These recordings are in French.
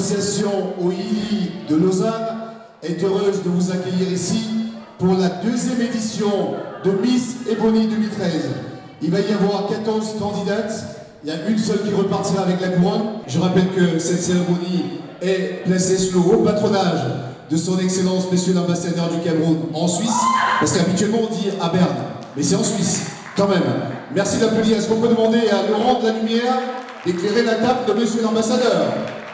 L'association OILI de Lausanne est heureuse de vous accueillir ici pour la deuxième édition de Miss Ebony 2013. Il va y avoir 14 candidates, il y a une seule qui repartira avec la couronne. Je rappelle que cette cérémonie est placée sous le haut patronage de son Excellence Monsieur l'Ambassadeur du Cameroun en Suisse, parce qu'habituellement on dit à Berne, mais c'est en Suisse, quand même. Merci d'applaudir. Est-ce qu'on peut demander à Laurent de la Lumière d'éclairer la table de Monsieur l'Ambassadeur?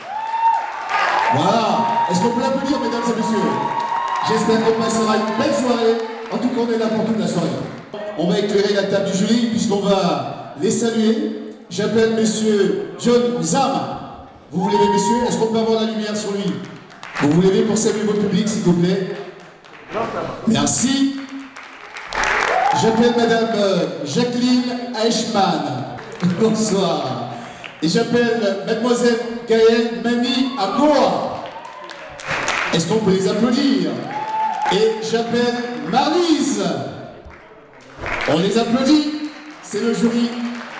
Voilà. Est-ce qu'on peut l'applaudir, mesdames et messieurs? J'espère qu'on passera une belle soirée. En tout cas, on est là pour toute la soirée. On va éclairer la table du jury, puisqu'on va les saluer. J'appelle Monsieur John Zam. Vous vous levez, messieurs? Est-ce qu'on peut avoir la lumière sur lui? Vous vous levez pour saluer votre public, s'il vous plaît. Merci. J'appelle Madame Jacqueline Eichmann. Bonsoir. Et j'appelle Mademoiselle Gaëlle Mami Akoa. Est-ce qu'on peut les applaudir? Et j'appelle Marlise. On les applaudit. C'est le jury.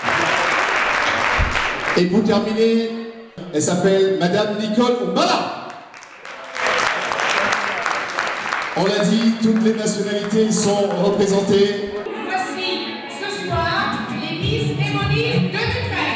Et pour terminer, elle s'appelle Madame Nicole Oumala. On l'a dit, toutes les nationalités sont représentées. Voici ce soir les Miss Ebony 2013.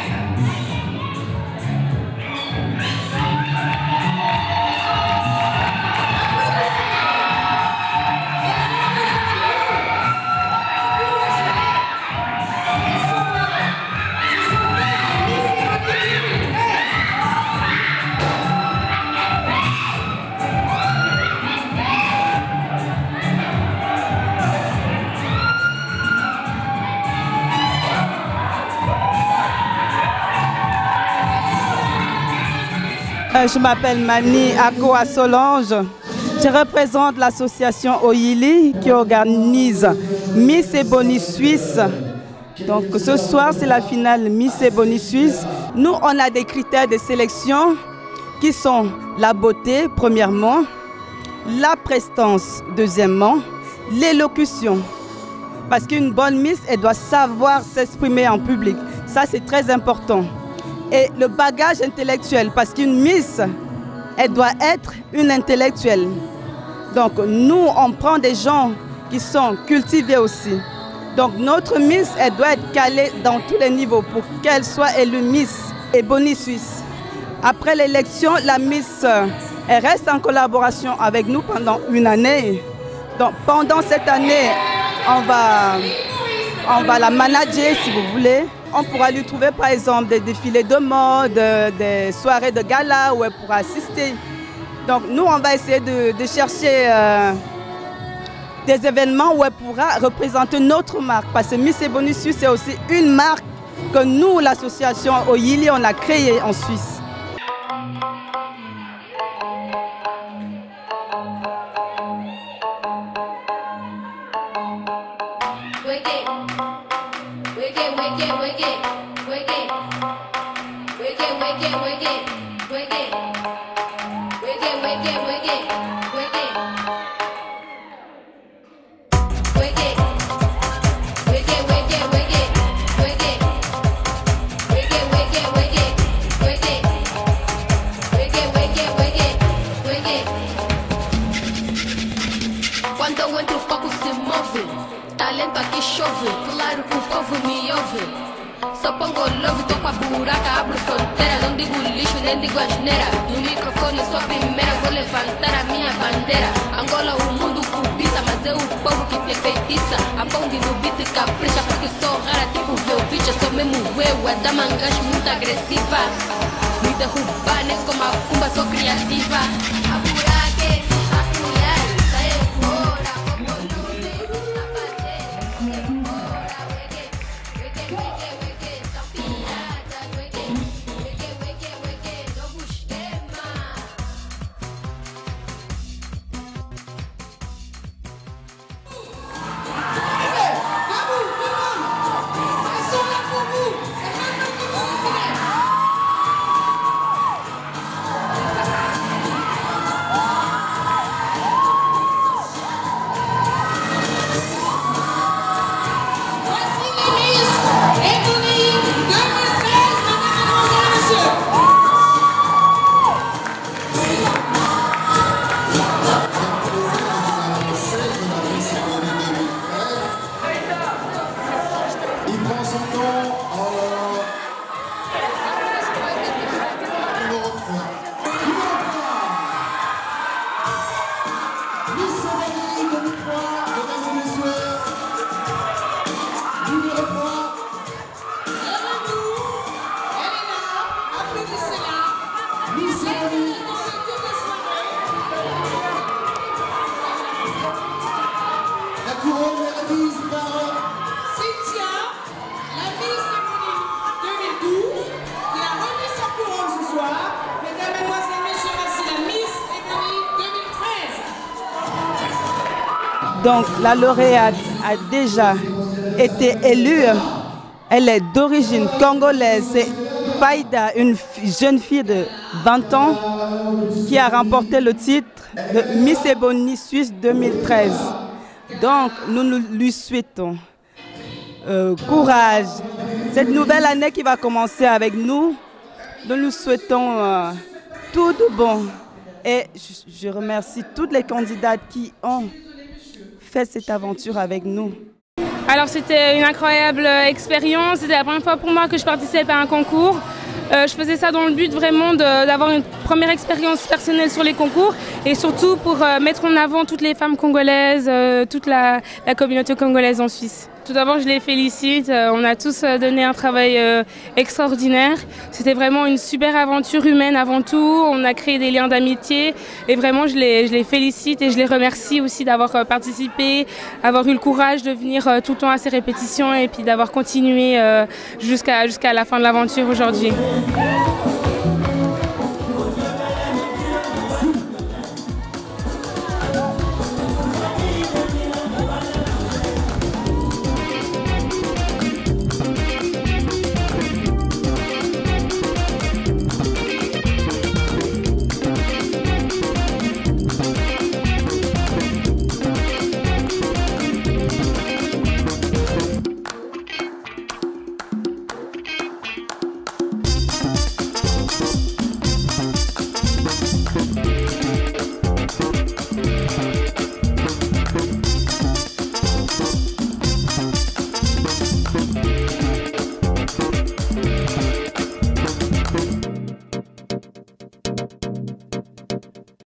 Je m'appelle Mani Akoa Solange. Je représente l'association OILI qui organise Miss Ebony Suisse. Donc ce soir, c'est la finale Miss Ebony Suisse. Nous, on a des critères de sélection qui sont la beauté, premièrement, la prestance, deuxièmement, l'élocution. Parce qu'une bonne Miss, elle doit savoir s'exprimer en public. Ça, c'est très important. Et le bagage intellectuel, parce qu'une Miss, elle doit être une intellectuelle. Donc nous, on prend des gens qui sont cultivés aussi. Donc notre Miss, elle doit être calée dans tous les niveaux pour qu'elle soit élue Miss Ebony Suisse. Après l'élection, la Miss, elle reste en collaboration avec nous pendant une année. Donc pendant cette année, on va la manager si vous voulez. On pourra lui trouver par exemple des défilés de mode, des soirées de gala où elle pourra assister. Donc nous, on va essayer de chercher des événements où elle pourra représenter notre marque. Parce que Miss Ebony Suisse, c'est aussi une marque que nous, l'association OILI, on a créée en Suisse. Quando eu entro o palco se move, talento aqui chove, claro que o povo me ouve. Só pongo love, tô com a buraca, abro fronteira. Não digo lixo, nem digo asneira. No microfone sou a primeira, vou levantar a minha bandeira. Angola, o mundo cobiça, mas é o povo que te feitiça. A bonde no beat capricha, porque sou rara tipo Velvicha. Sou mesmo eu, a dama angajo muito agressiva. Me derrubar, nem como a pumba, sou criativa. A buraca, a colher, sai fora. Donc la lauréate a déjà été élue. Elle est d'origine congolaise. C'est Faïda, une jeune fille de 20 ans qui a remporté le titre de Miss Ebony Suisse 2013. Donc nous lui souhaitons courage. Cette nouvelle année qui va commencer avec nous, nous lui souhaitons tout de bon. Et je remercie toutes les candidates qui ont fait cette aventure avec nous. Alors c'était une incroyable expérience, c'était la première fois pour moi que je participais à un concours. Je faisais ça dans le but vraiment d'avoir une première expérience personnelle sur les concours et surtout pour mettre en avant toutes les femmes congolaises, toute la communauté congolaise en Suisse. Tout d'abord, je les félicite. On a tous donné un travail extraordinaire. C'était vraiment une super aventure humaine avant tout. On a créé des liens d'amitié et vraiment, je les félicite et je les remercie aussi d'avoir participé, avoir eu le courage de venir tout le temps à ces répétitions et puis d'avoir continué jusqu'à la fin de l'aventure aujourd'hui.